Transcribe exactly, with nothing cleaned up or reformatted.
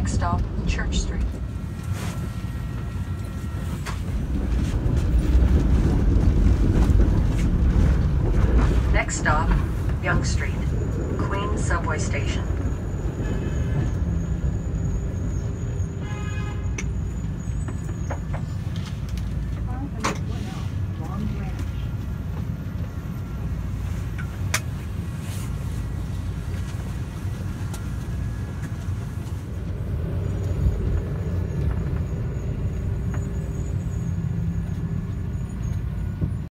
Next stop, Church Street. Next stop, Yonge Street, Queens Subway Station.